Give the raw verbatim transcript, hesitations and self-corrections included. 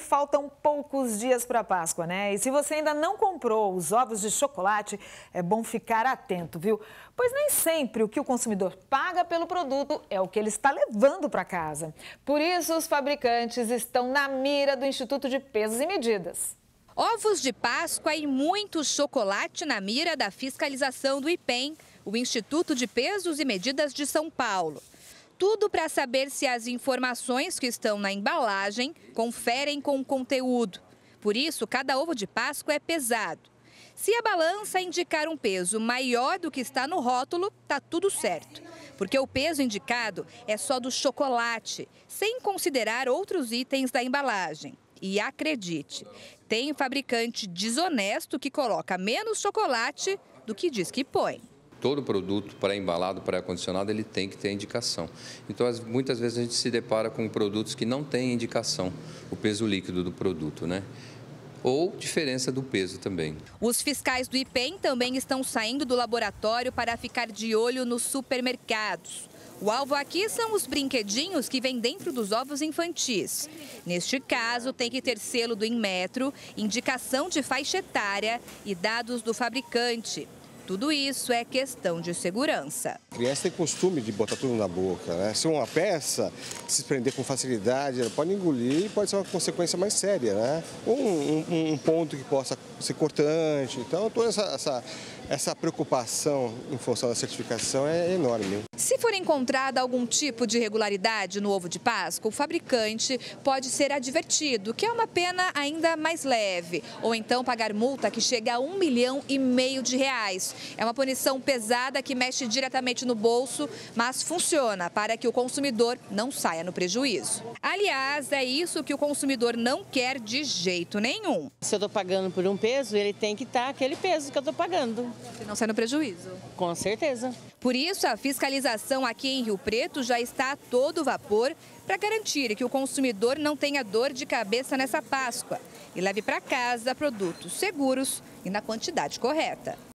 faltam poucos dias para a Páscoa, né? E se você ainda não comprou os ovos de chocolate, é bom ficar atento, viu? Pois nem sempre o que o consumidor paga pelo produto é o que ele está levando para casa. Por isso, os fabricantes estão na mira do Instituto de Pesos e Medidas. Ovos de Páscoa e muito chocolate na mira da fiscalização do IPEM, o Instituto de Pesos e Medidas de São Paulo. Tudo para saber se as informações que estão na embalagem conferem com o conteúdo. Por isso, cada ovo de Páscoa é pesado. Se a balança indicar um peso maior do que está no rótulo, está tudo certo. Porque o peso indicado é só do chocolate, sem considerar outros itens da embalagem. E acredite, tem fabricante desonesto que coloca menos chocolate do que diz que põe. Todo produto pré-embalado, pré-acondicionado, ele tem que ter indicação. Então, muitas vezes a gente se depara com produtos que não têm indicação, o peso líquido do produto, né? Ou diferença do peso também. Os fiscais do IPEM também estão saindo do laboratório para ficar de olho nos supermercados. O alvo aqui são os brinquedinhos que vêm dentro dos ovos infantis. Neste caso, tem que ter selo do Inmetro, indicação de faixa etária e dados do fabricante. Tudo isso é questão de segurança. A criança tem costume de botar tudo na boca, né? Se uma peça se prender com facilidade, ela pode engolir e pode ser uma consequência mais séria, né? Um, um, um ponto que possa ser cortante. Então, toda essa, essa, essa preocupação em função da certificação é enorme. Se for encontrada algum tipo de irregularidade no ovo de Páscoa, o fabricante pode ser advertido, que é uma pena ainda mais leve, ou então pagar multa que chega a um milhão e meio de reais. É uma punição pesada que mexe diretamente no bolso, mas funciona para que o consumidor não saia no prejuízo. Aliás, é isso que o consumidor não quer de jeito nenhum. Se eu estou pagando por um peso, ele tem que estar aquele peso que eu estou pagando. E não sai no prejuízo. Com certeza. Por isso, a fiscalização aqui em Rio Preto já está a todo vapor para garantir que o consumidor não tenha dor de cabeça nessa Páscoa e leve para casa produtos seguros e na quantidade correta.